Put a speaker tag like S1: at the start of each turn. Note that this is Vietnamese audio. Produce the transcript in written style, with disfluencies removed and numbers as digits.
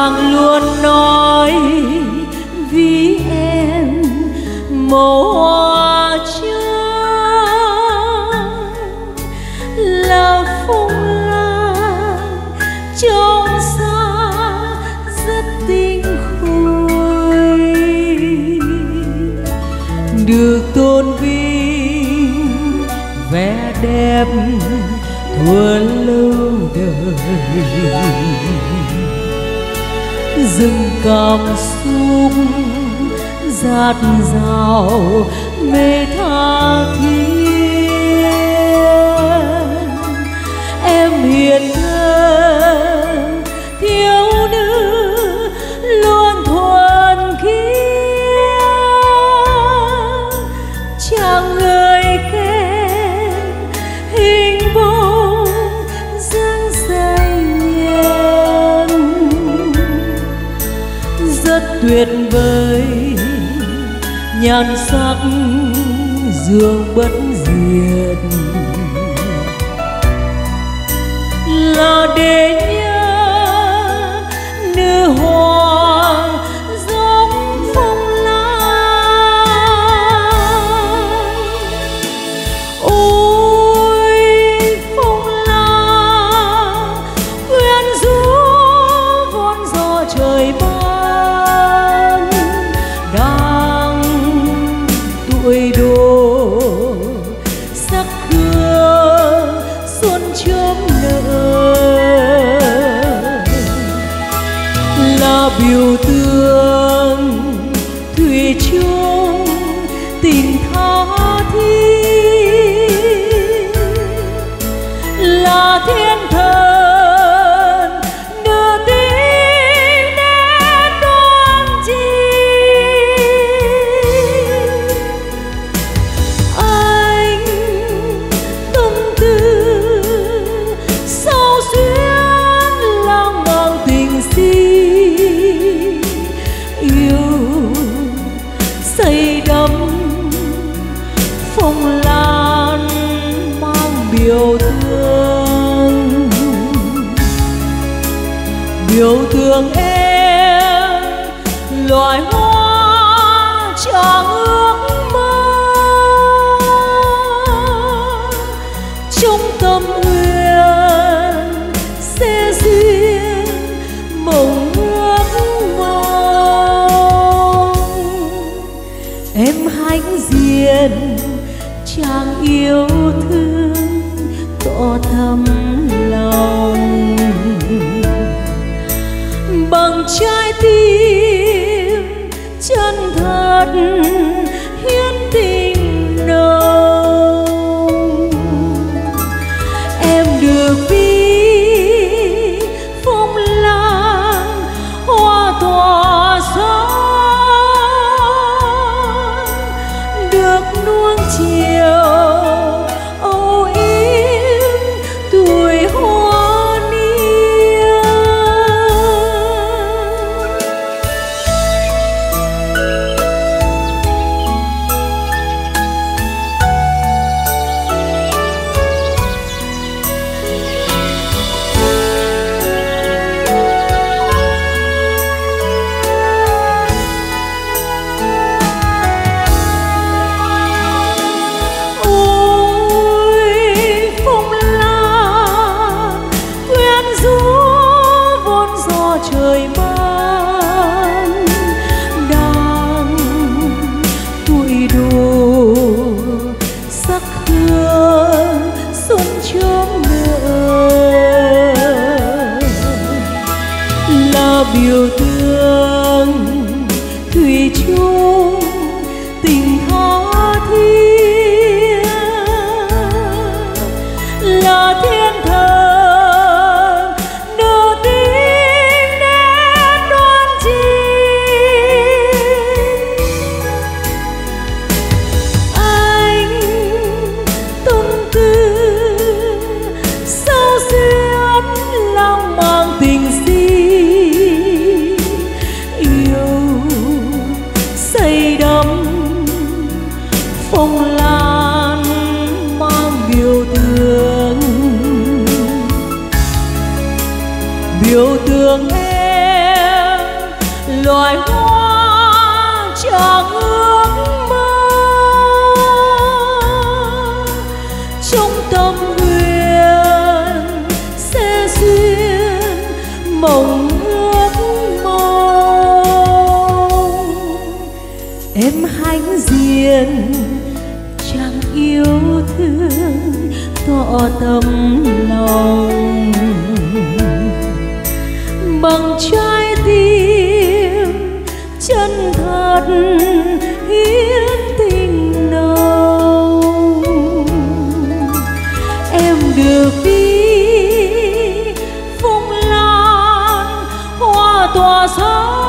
S1: nàng luôn nói vì em màu hoa trắng là phong lan trong xa rất tinh khôi, được tôn vinh vẻ đẹp thuở lâu đời. Dừng cảm xúc dạt dào mê tha thiết, em hiền thơ thiếu nữ luôn thuần khiết, chàng người khen hình bóng dáng say nhẹ rất tuyệt vời, nhan sắc dương bất diệt là để nhớ nữ hoàng giống phong lan. Ôi phong lan quyến rũ vốn do trời ban, đang tuổi đô sắc hương xuân chớm nở, là biểu tượng thủy chung tình tha thiết, là thiên thần đưa tin đến đoan chim. Anh tâm tư sao xuyên lang mang tình si, yêu say đắm phong lan mang biểu thương, biểu thương em loài hoa chẳng ước mơ, trong tâm huyền sẽ duyên mộng ước mong. Em hãnh diện chàng yêu thương tỏ thầm lòng, bằng trái tim chân thật hiến tình nồng. Em trong tâm huyền sẽ duyên mộng ước mong. Em hãnh diện chẳng yêu thương tỏ tấm lòng, bằng trái tim chân thật hiến tình nồng. Em được đi phong lan hoa tỏa sáng